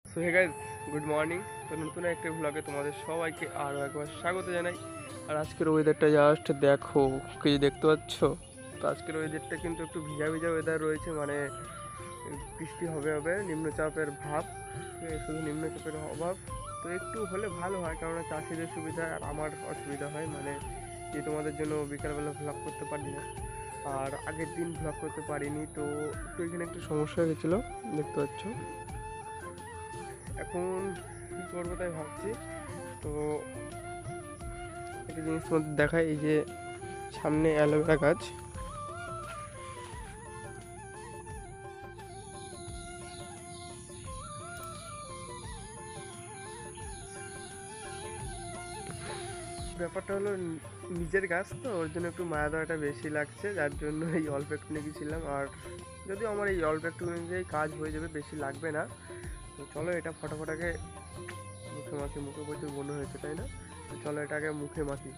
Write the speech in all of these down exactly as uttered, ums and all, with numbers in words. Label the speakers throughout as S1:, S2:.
S1: So hey guys, good morning. তো নতুন একটা ব্লগে তোমাদের সবাইকে আরও একবার স্বাগত জানাই। আর আজকের ওয়েদারটা জাস্ট দেখো, কি দেখতে পাচ্ছ? তো আজকের ওয়েদারটা কিন্তু একটু ভিজা ভিজা ওয়েদার রয়েছে, মানে বৃষ্টি হবে হবে নিম্নচাপের ভাব, শুধু নিম্নচাপের অভাব। তো একটু হলে ভালো হয়, কারণ চাষিদের সুবিধা আর আমার অসুবিধা হয়, মানে যে তোমাদের জন্য বিকালবেলা ভ্লগ করতে পারি না, আর আগের দিন ভ্লগ করতে পারিনি। তো একটু এখানে একটু সমস্যা হয়ে গেছিলো, দেখতে পাচ্ছ। এখন কী করবো তাই ভাবছি। তো একটা জিনিস মধ্যে দেখায়, এই যে সামনে অ্যালোভেরা গাছ, ব্যাপারটা হলো নিজের গাছ, তো ওর জন্য একটু মায়া দেওয়াটা বেশি লাগছে, যার জন্য এই অল্প একটু নিয়ে গেছিলাম। আর যদিও আমার এই অল্প একটু অনুযায়ী কাজ হয়ে যাবে, বেশি লাগবে না। তো চলো এটা ফটাফটাকে মুখে মাখি, মুখে প্রচুর মনে হয়েছে তাই না? তো চলো এটাকে মুখে মাখি।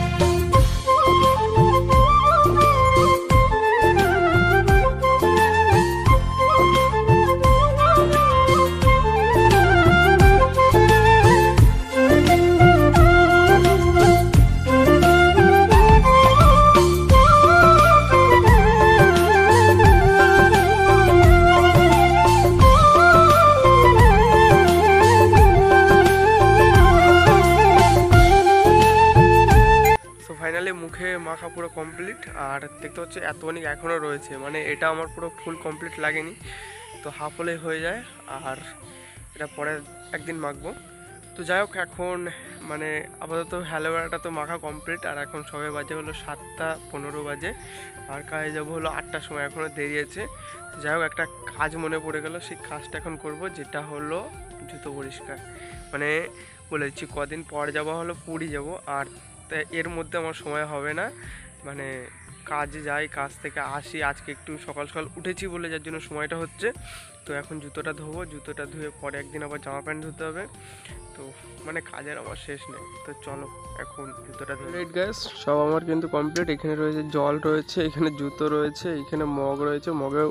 S1: ফাইনালি মুখে মাখা পুরো কমপ্লিট। আর দেখতে হচ্ছে এতখানি এখনও রয়েছে, মানে এটা আমার পুরো ফুল কমপ্লিট লাগেনি, তো হাফ হলে হয়ে যায়। আর এটা পরে একদিন মাখবো। তো যাই হোক, এখন মানে আপাতত অ্যালোভেরাটা তো মাখা কমপ্লিট। আর এখন সবে বাজে হলো সাতটা পনেরো বাজে, আর কাজে যাবো হলো আটটার সময়, এখনও দেরি আছে। তো যাই হোক, একটা কাজ মনে পড়ে গেল, সেই কাজটা এখন করব, যেটা হলো জুতো পরিষ্কার। মানে বলেছি কদিন পর যাবো হলো পুরী যাব, আর এর মধ্যে আমার সময় হবে না, মানে কাজে যাই, কাজ থেকে আসি। আজকে একটু সকাল সকাল উঠেছি বলে যার জন্য সময়টা হচ্ছে। তো এখন জুতোটা ধোবো, জুতোটা ধুয়ে পরে একদিন আবার জামা প্যান্ট ধুতে হবে। তো মানে কাজের আমার শেষ নেই। তো চলো এখন জুতোটা ধুয়ে। রেড গ্যাস সব আমার কিন্তু কমপ্লিট। এখানে রয়েছে জল রয়েছে, এখানে জুতো রয়েছে, এখানে মগ রয়েছে, মগেও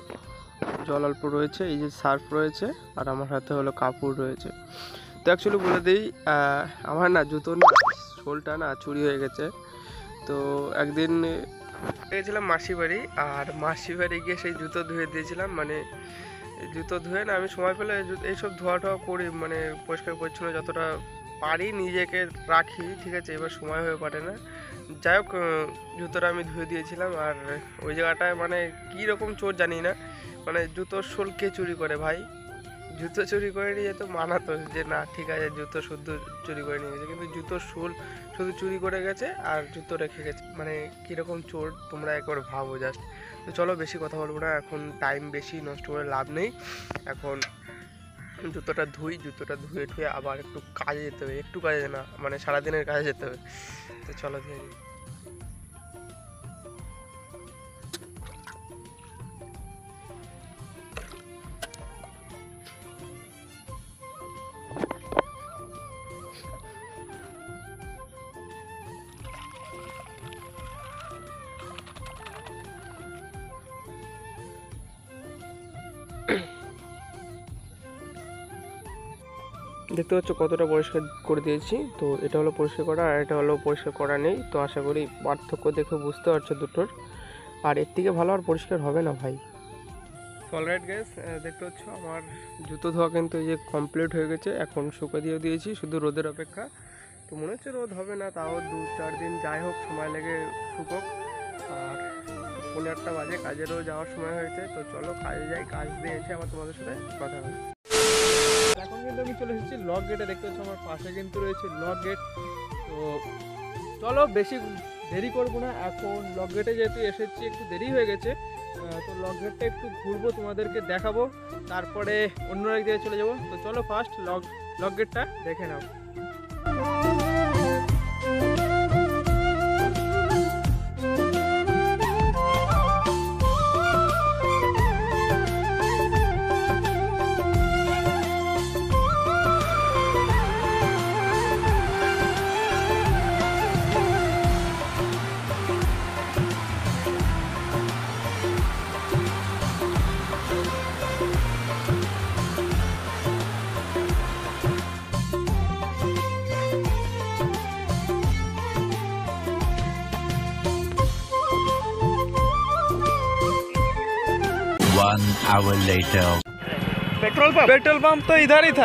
S1: জল অল্প রয়েছে, এই যে সার্ফ রয়েছে, আর আমার হাতে হলো কাপড় রয়েছে। তো অ্যাকচুয়ালি বলে দিই, আমার না জুতো না শোলটা না চুরি হয়ে গেছে। তো একদিন গিয়েছিলাম মাসি বাড়ি, আর মাসি বাড়ি গিয়ে সেই জুতো ধুয়ে দিয়েছিলাম। মানে জুতো ধুয়ে না আমি সময় পেলে এইসব ধোয়া টোয়া করি, মানে পরিষ্কার পরিচ্ছন্ন যতটা পারি নিজেকে রাখি, ঠিক আছে। এবার সময় হয়ে পারে না। যাই হোক, জুতোটা আমি ধুয়ে দিয়েছিলাম। আর ওই জায়গাটায় মানে কী রকম চোর জানি না, মানে জুতোর শোল কে চুরি করে ভাই? জুতো চুরি করে নিয়ে যেত মানাতো যে না ঠিক আছে, জুতো শুদ্ধ চুরি করে নিয়ে গেছে, কিন্তু জুতোর শোল শুধু চুরি করে গেছে আর জুতো রেখে গেছে। মানে কীরকম চোর তোমরা একবার ভাবো জাস্ট। তো চলো বেশি কথা বলবো না, এখন টাইম বেশি নষ্ট করে লাভ নেই। এখন জুতোটা ধুই, জুতোটা ধুয়ে ধুয়ে আবার একটু কাজে যেতে হবে, একটু কাজে না মানে সারাদিনের কাজে যেতে হবে। তো চলো ধুয়ে নিই। দেখতে পাচ্ছ কতটা পরিষ্কার করে দিয়েছি। তো এটা হলো পরিষ্কার করা, আর এটা হলো পরিষ্কার করা নেই। তো আশা করি পার্থক্য দেখে বুঝতে পারছো দুটোর। আর এর থেকে ভালো আর পরিষ্কার হবে না ভাই। অলরাইট গ্যাস, দেখতে পাচ্ছ আমার জুতো ধোয়া কিন্তু এই যে কমপ্লিট হয়ে গেছে। এখন শুকা দিয়ে দিয়েছি, শুধু রোদের অপেক্ষা। তো মনে হচ্ছে রোদ হবে না, তাও দু চার দিন যাই হোক সময় লেগে শুকোক। আর পনেরো আটটা বাজে, কাজেরও যাওয়ার সময় হয়েছে। তো চলো কাজে যাই, কাজ দিয়ে এসে আবার তোমাদের সাথে কথা হবে। এখন কিন্তু আমি চলে এসেছি লক গেটে। দেখতে পাচ্ছ আমার পাশে কিন্তু রয়েছে লক গেট। তো চলো বেশি দেরি করবো না, এখন লক গেটে যেহেতু এসেছি একটু দেরি হয়ে গেছে, তো লক গেটটা একটু ঘুরবো, তোমাদেরকে দেখাবো, তারপরে অন্য এক জায়গায় চলে যাবো। তো চলো ফার্স্ট লক লক গেটটা দেখে নাও।
S2: hour later.
S3: Petrol pump petrol pump तो इधर ही था।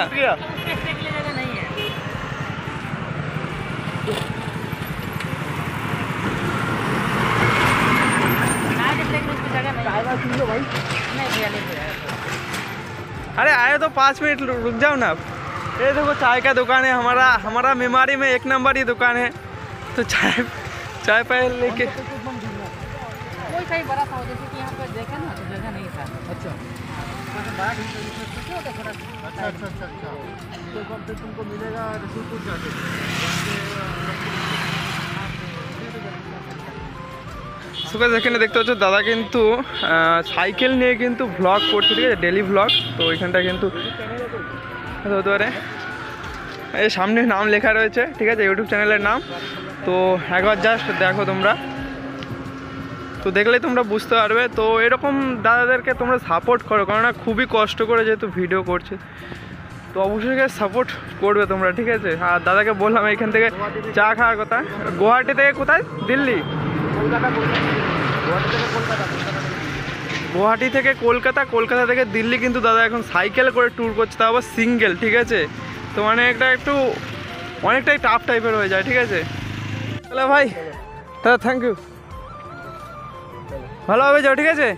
S3: अरे आए तो पाँच मिनट रुक जाओ ना। ये देखो चाय का दुकान है हमारा हमारा मेमारी में एक नंबर ही दुकान है। तो चाय चाय पहले लेके
S4: कोई सही बड़ा था जैसे कि यहाँ पे देखा ना तो जगह नहीं था। अच्छा अच्छा अच्छा अच्छा अच्छा तो कब तक तुमको मिलेगा रसूलपुर जाके?
S3: सुबह যেখানে দেখতে হচ্ছে দাদা কিন্তু সাইকেল নিয়ে কিন্তু ব্লগ করছে, ঠিক আছে, ডেলি ব্লগ। তো ওইখানটা কিন্তু হতে পারে এই সামনে নাম লেখা রয়েছে, ঠিক আছে, ইউটিউব চ্যানেলের নাম। তো একবার জাস্ট দেখো তোমরা, তো দেখলেই তোমরা বুঝতে পারবে। তো এরকম দাদাদেরকে তোমরা সাপোর্ট করো, কারণ খুবই কষ্ট করে যেহেতু ভিডিও করছে, তো অবশ্যই সাপোর্ট করবে তোমরা, ঠিক আছে। আর দাদাকে বললাম এখান থেকে চা খাওয়ার কথা। গুয়াহাটি থেকে কোথায়? দিল্লি? গুয়াহাটি থেকে কলকাতা, কলকাতা থেকে দিল্লি কিন্তু দাদা এখন সাইকেল করে ট্যুর করছে, তাও আবার সিঙ্গেল, ঠিক আছে। তো মানে একটা একটু অনেকটাই টাফ টাইপের হয়ে যায়, ঠিক আছে। তাহলে ভাই দাদা থ্যাংক ইউ, ভালোভাবে যাও, ঠিক আছে।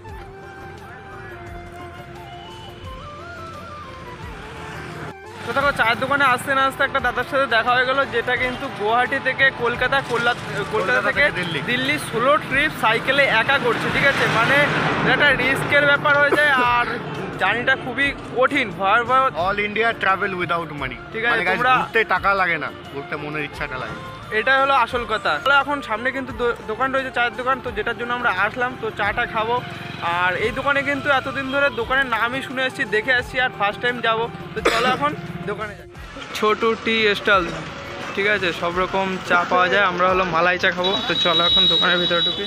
S3: তো দেখো চায়ের দোকানে আসতে না আসতে একটা দাদার সাথে দেখা হয়ে গেল, যেটা কিন্তু গুয়াহাটি থেকে কলকাতা, কলকাতা থেকে দিল্লি ষোলো ট্রিপ সাইকেলে একা করছে, ঠিক আছে। মানে একটা রিস্কের ব্যাপার হয়ে যায়, আর জার্নিটা খুবই কঠিন, ভয়াবহ।
S5: All India travel without money,
S3: ঠিক আছে।
S5: তোমরা ঘুরতে টাকা লাগে না, ঘুরতে মনের ইচ্ছাটা লাগে,
S3: এটাই হলো আসল কথা। এখন সামনে কিন্তু দোকান রয়েছে, চায়ের দোকান, তো যেটার জন্য আমরা আসলাম, তো চাটা খাবো। আর এই দোকানে কিন্তু এতদিন ধরে দোকানের নামই শুনে আসছি, দেখে আসছি, আর ফার্স্ট টাইম যাবো। তো চলো এখন দোকানে যাই। ছোটো টি স্টল, ঠিক আছে, সব রকম চা পাওয়া যায়। আমরা হলো মালাই চা খাবো। তো চলো এখন দোকানের ভিতরে ঢুকি।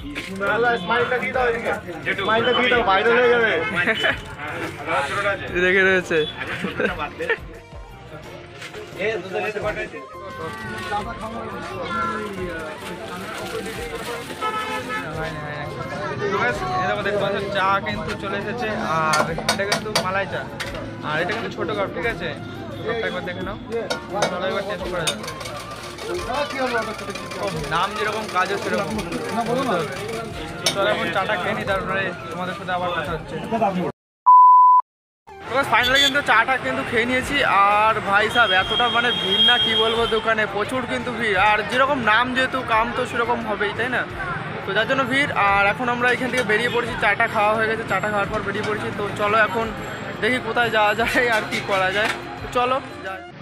S3: দেখে রয়েছে চা কিন্তু চলে এসেছে, আর এটা কিন্তু মালাই চা, আর এটা কিন্তু ছোট কাপ, ঠিক আছে। একবার দেখে নাও, একবার টেস্ট করা যাবে। নাম যেরকম কাজও সেরকম বুঝতে হবে। তো এখন চাটা খেয়ে নি, তারপরে তোমাদের সাথে আবার কথা হচ্ছে। ফাইনালি কিন্তু চাটা কিন্তু খেয়ে নিয়েছি। আর ভাই সাহেব এতটা মানে ভিড় না কি বলবো, দোকানে প্রচুর কিন্তু ভিড়। আর যেরকম নাম যেহেতু কাম তো সেরকম হবেই, তাই না? তো যার জন্য ভিড়। আর এখন আমরা এখান থেকে বেরিয়ে পড়েছি, চাটা খাওয়া হয়ে গেছে, চাটা খাওয়ার পর বেরিয়ে পড়েছি। তো চলো এখন দেখি কোথায় যাওয়া যায় আর কি করা যায়। তো চলো যাই।